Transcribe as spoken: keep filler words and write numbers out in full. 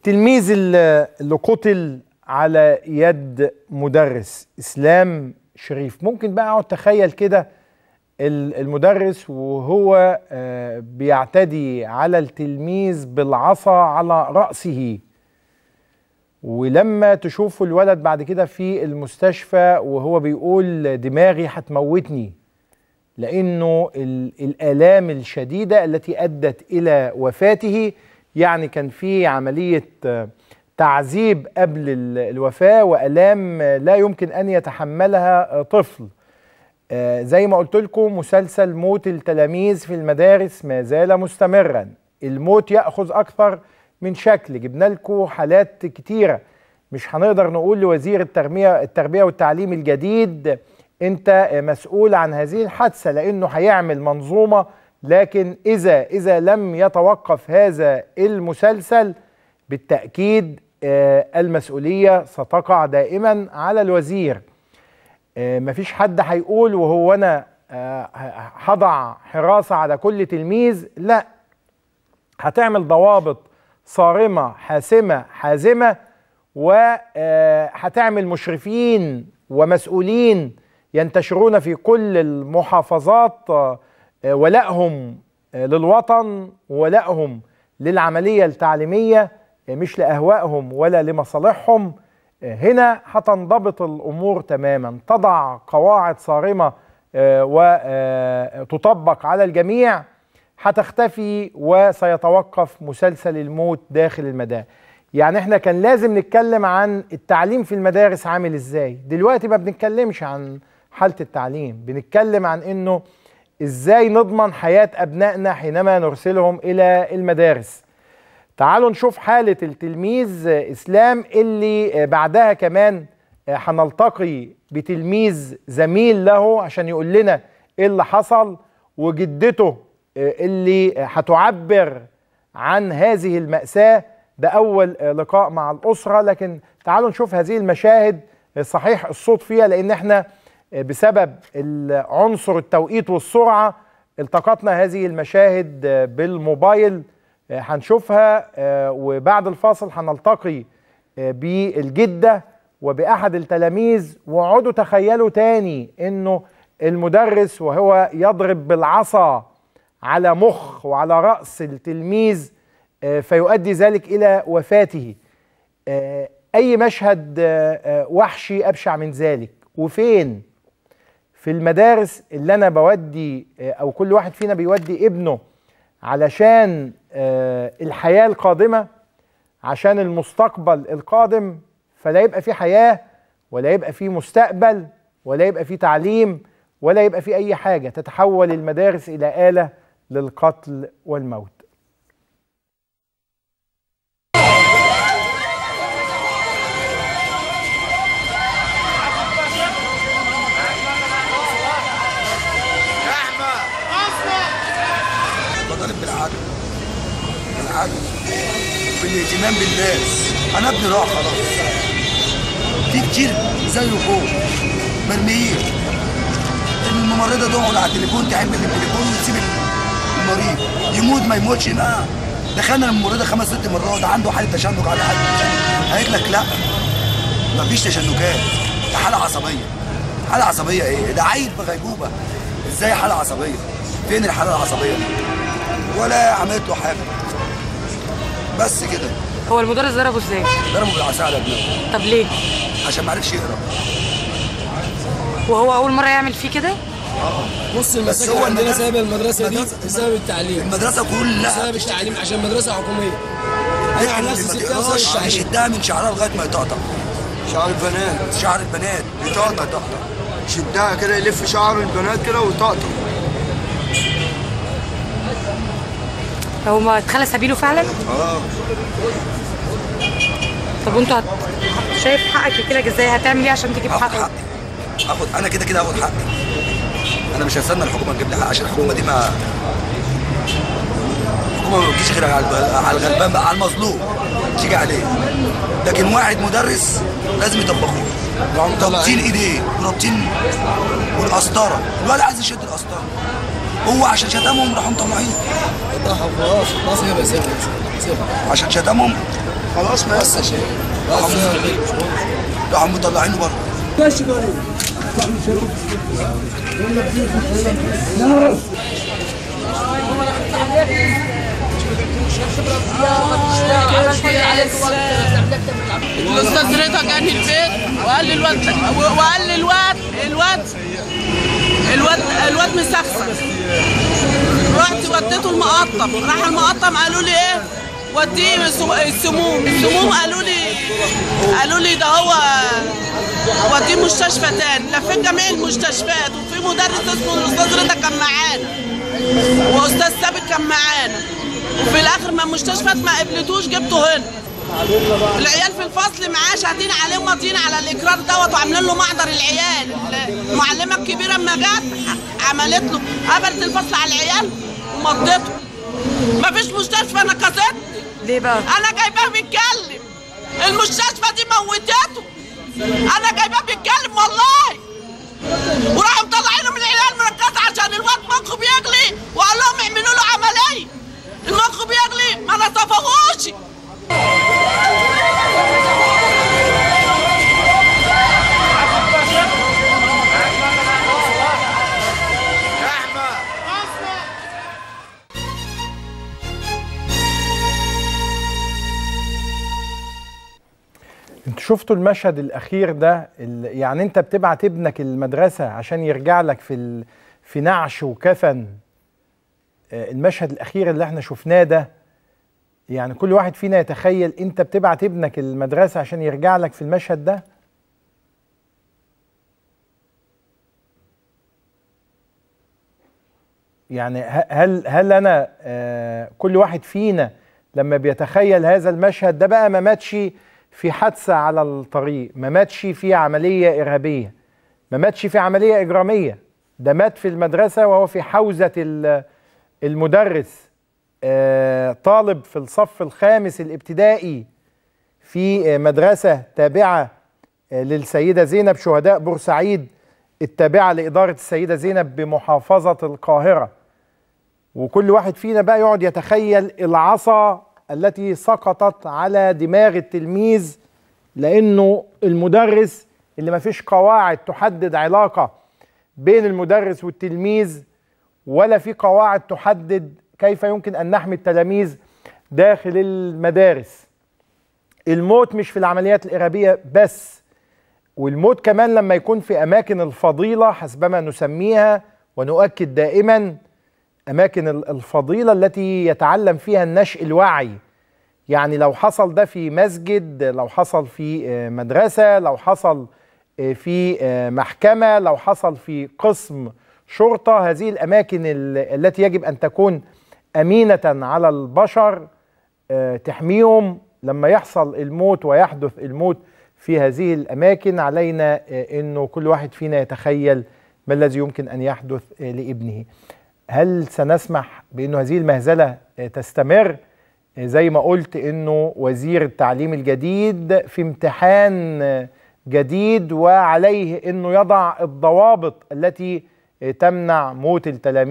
التلميذ اللي اللي قتل على يد مدرس اسلام شريف، ممكن بقى اقعد تخيل كده المدرس وهو بيعتدي على التلميذ بالعصا على رأسه، ولما تشوفوا الولد بعد كده في المستشفى وهو بيقول دماغي هتموتني، لأنه الآلام الشديدة التي أدت إلى وفاته. يعني كان في عملية تعذيب قبل الوفاة وآلام لا يمكن أن يتحملها طفل. زي ما قلت لكم، مسلسل موت التلاميذ في المدارس ما زال مستمرا. الموت يأخذ أكثر من شكل، جبنا لكم حالات كتيرة. مش هنقدر نقول لوزير التربية التربية والتعليم الجديد أنت مسؤول عن هذه الحادثة، لأنه هيعمل منظومة، لكن إذا إذا لم يتوقف هذا المسلسل بالتأكيد المسؤولية ستقع دائما على الوزير. مفيش حد هيقول وهو أنا هضع حراسة على كل تلميذ، لا، هتعمل ضوابط صارمة حاسمة حازمة، وهتعمل مشرفين ومسؤولين ينتشرون في كل المحافظات ولائهم للوطن ولائهم للعملية التعليمية، مش لأهوائهم ولا لمصالحهم. هنا هتنضبط الأمور تماما، تضع قواعد صارمة وتطبق على الجميع، هتختفي وسيتوقف مسلسل الموت داخل المدارس. يعني احنا كان لازم نتكلم عن التعليم في المدارس عامل ازاي. دلوقتي ما بنتكلمش عن حالة التعليم، بنتكلم عن انه ازاي نضمن حياة ابنائنا حينما نرسلهم الى المدارس. تعالوا نشوف حالة التلميذ اسلام اللي بعدها كمان هنلتقي بتلميذ زميل له عشان يقول لنا ايه اللي حصل، وجدته اللي هتعبر عن هذه المأساة. ده أول لقاء مع الأسرة، لكن تعالوا نشوف هذه المشاهد. صحيح الصوت فيها لأن احنا بسبب عنصر التوقيت والسرعة التقطنا هذه المشاهد بالموبايل، هنشوفها وبعد الفاصل هنلتقي بالجدة وبأحد التلاميذ. وقعدوا تخيلوا تاني إنه المدرس وهو يضرب بالعصا على مخ وعلى رأس التلميذ فيؤدي ذلك إلى وفاته. أي مشهد وحشي أبشع من ذلك. وفين؟ في المدارس اللي أنا بودي أو كل واحد فينا بيودي ابنه علشان الحياة القادمة، عشان المستقبل القادم، فلا يبقى في حياة ولا يبقى في مستقبل ولا يبقى في تعليم ولا يبقى في أي حاجة. تتحول المدارس إلى آلة للقتل والموت. بطالب بالعدل بالعدل بالاهتمام بالناس. انا ابني راح خلاص، في كتير زيه فوق مرميين. الممرضه تقعد على التليفون، تحب التليفون وتسيب المريض يموت ما يموتش. لا، دخلنا الممرضه خمس ست مرات عنده حاله تشنج على حاله تشنج، قالت لك لا مفيش تشنجات، ده حاله عصبيه. حاله عصبيه ايه؟ ده عيل في غيبوبه، ازاي حاله عصبيه؟ فين الحاله العصبيه دي؟ ولا عملت له حاجه، بس كده. هو المدرس ضربه ازاي؟ ضربه بالعصا على دماغه. طب ليه؟ عشان ما عرفش يقرا. وهو اول مره يعمل فيه كده؟ اه. بص، المساجد عندنا سبب المدرسه دي بسبب التعليم. المدرسه كلها بسبب التعليم، عشان مدرسه حكوميه. انا عن نفسي سبتها بسبب التعليم. يشدها من شعرها لغايه ما يطقطق. شعر البنات شعر البنات يطقطق، شدها كده يلف شعر البنات كده ويطقطق. هو ما اتخلى سبيله فعلا؟ اه. طب وانتوا هت... شايف حقك كده ازاي؟ هتعمل ايه عشان تجيب حقك؟ حقي. اخد انا كده كده هاخد حقي. انا مش هستنى الحكومه تجيب لي حق، عشان الحكومه دي ما الحكومه ما بتجيش غير على الغلبان بقى، على المظلوم تيجي عليه. لكن واحد مدرس لازم يطبقوه، رابطين ايديه ورابطين والقسطره. الولد عايز يشد القسطره، هو عشان شتمهم راحوا مطلعينه. خلاص خلاص سيبها سيبها سيبها عشان شتمهم خلاص بس يا شيخ بس راحوا مطلعينه بره. ماشي بقى الاستاذ رضا جاني البيت وقال لي الواد وقال لي الواد الواد الواد الواد مسخسخ. رحت وديته المقطم، راح المقطم قالوا لي ايه؟ وديه السموم، السموم قالوا لي قالوا لي ده هو وديه مستشفى تاني. لفيت جميع المستشفيات وفي مدرس اسمه الاستاذ رضا كان معانا واستاذ ثابت كان معانا، وفي الاخر ما المستشفيات ما قبلتوش جبته هنا. العيال في الفصل معاه شاهدين عليه وماضيين على الاقرار دوت وعاملين له محضر العيال. المعلمه الكبيره اما جت عملت له قبلت الفصل على العيال ومضته. مفيش مستشفى نقصتني. ليه بقى؟ انا جايباه بيتكلم، المستشفى دي موتته. انا جايباه بيتكلم والله. وراحوا مطلعينه من العيال مركزه عشان الواد مخه بيغلي وقال لهم اعملوا له عمليه. المخ بيغلي ما نصفهوش. انتوا شفتوا المشهد الاخير ده؟ يعني انت بتبعت ابنك المدرسه عشان يرجع لك في ال... في نعش وكفن. المشهد الاخير اللي احنا شفناه ده، يعني كل واحد فينا يتخيل انت بتبعت ابنك المدرسه عشان يرجع لك في المشهد ده. يعني هل هل انا آه كل واحد فينا لما بيتخيل هذا المشهد ده بقى ما ماتش في حادثه على الطريق، ما ماتش في عمليه ارهابيه، ما ماتش في عمليه اجراميه، ده مات في المدرسه وهو في حوزه المدرس، آه طالب في الصف الخامس الابتدائي في مدرسه تابعه آه للسيده زينب شهداء بورسعيد التابعه لاداره السيده زينب بمحافظه القاهره. وكل واحد فينا بقى يقعد يتخيل العصا التي سقطت على دماغ التلميذ، لانه المدرس اللي ما فيش قواعد تحدد علاقه بين المدرس والتلميذ، ولا في قواعد تحدد كيف يمكن ان نحمي التلاميذ داخل المدارس. الموت مش في العمليات الارهابيه بس، والموت كمان لما يكون في اماكن الفضيله حسبما نسميها ونؤكد دائما، اماكن الفضيله التي يتعلم فيها النشء الوعي. يعني لو حصل ده في مسجد، لو حصل في مدرسه، لو حصل في محكمه، لو حصل في قسم شرطه، هذه الاماكن التي يجب ان تكون امينه على البشر تحميهم. لما يحصل الموت ويحدث الموت في هذه الاماكن، علينا انه كل واحد فينا يتخيل ما الذي يمكن ان يحدث لابنه. هل سنسمح بأنه هذه المهزلة تستمر؟ زي ما قلت أنه وزير التعليم الجديد في امتحان جديد وعليه أنه يضع الضوابط التي تمنع موت التلاميذ.